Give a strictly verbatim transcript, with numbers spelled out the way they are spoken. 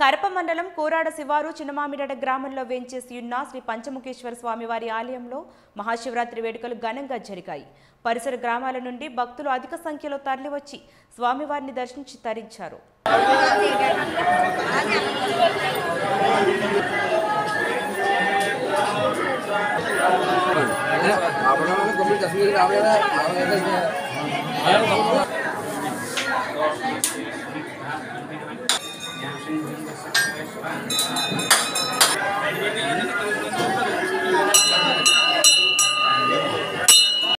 కరప మండలం కోరాడ శివారు చిన్నమామిడాడ గ్రామంలో వేంచేసి ఉన్న శ్రీ పంచముఖేశ్వర స్వామివారి ఆలయంలో మహాశివరాత్రి వేడుకలు ఘనంగా జరిగాయి. పరిసర గ్రామాల నుండి భక్తులు అధిక సంఖ్యలో తరలివచ్చి స్వామివారిని దర్శించి తరించారు. Thank you.